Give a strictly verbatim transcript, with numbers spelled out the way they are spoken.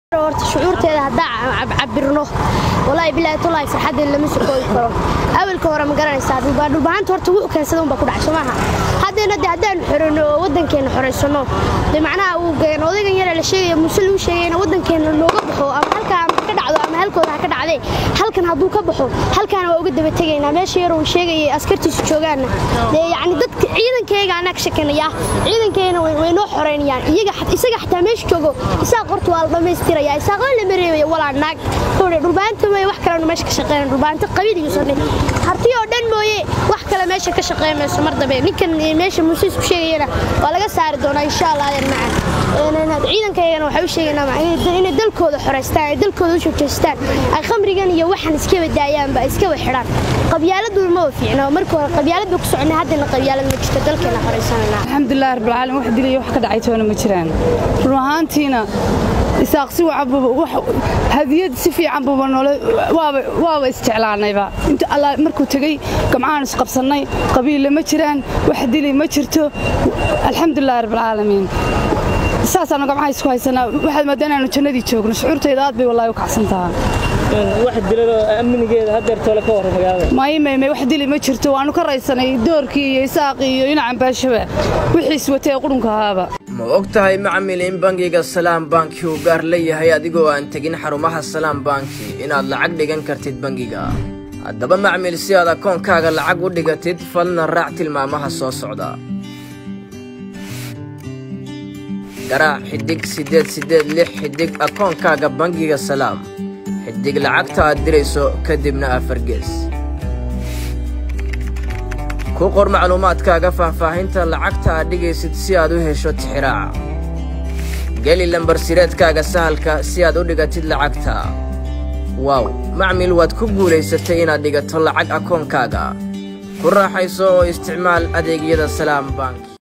horta shucuurteeda hadaa cabirno wallahi billahi tolay farxad lama soo koobi karo awalka hore ma garanaysaa dhulbaanta horta wuu keensaday un ba ku dhacay maaha hadeena hadaan xirano wadankeena xoreysano de macnaha uu geen odaygan yar la sheegay musul uu sheegay wadankeena looga baxo ama halka ka dhacdo ama halkooda ka dhacday halkan haduu ka baxo halkan waa uga daba tagaynaa meesha yar uu sheegay askartiisu joogaan de yaani dadka ciidankayga ana ka shakanaya ciidankeena way noo xoreynayaan iyaga isaga xataa meesha joogo isaa qorto waa dhameystir ya isaga la mareeyo wala naag dhulbaanta way wax kale meesha ka shaqeeyaan dhulbaanta qabiiliga soo dhig harti oo dhan mooyee wax kale meesha ka shaqeeymayso mar dambe ninkan meesha muusis ku sheegayna waa laga saari doonaa insha Allah yar macaan ee ciidankeena waxa uu sheegaynaa in dalkooda xoreystaan dalkooda u shaqeystaan ay khamrigan iyo waxan iska wadaayaan ba iska waxiraan qabyaaladu ma fiicna marka hore qabyaaladu ku soconay hadana qabyaalad ma jirto dalkeena xoreysanaana alxamdulillah rabbil alamin wax dilay wax ka dhacay toona ma jiraan ruuxaantiina isaaqsi wacbu wax hadiyad si fiican buu noolay waaba waaba isticlaanayba inta alla markuu tagay gamcaan is qabsanay qabiil ma jiraan wax dilay ma jirto alxamdulillah rabbil alamin saasana gamcaan isku haysanaa waxa madanaanu jannadii joogno shucuurtayda aad bay wallahi u kacsantaa wax dilay amnigeeda hadeer toole ka waran magaalada may may may wax dilay ma jirto waanu ka raysanay doorkii iyo isaaqii iyo inacan baashaba wixii iswatay qurunka haaba ma ogtahay macamil in bangiga Salaam Banki uu gaar leeyahay adigoo aan tagin xarumaha Salaam Banki inaad lacag dhigan kartid bangiga haddaba macamil si aad akoonkaaga lacag u dhigatid falna raac tilmaamaha soo socda garaac xidig sideed sideed lix xidig akoonkaaga bangiga Salaam xidig lacagta aad dirayso kadibna afar gees ku qor macluumaadkaaga faahfaahinta lacagta aad dhigaysid si aad u hesho tixraaca geli lambar sireedkaaga sahalka si aad u dhigatid lacagta waaw macmil waad ku guulaysatay inaad dhigato lacag akoonkaaga ku raaxayso oo isticmaal adeegyada Salaam Bank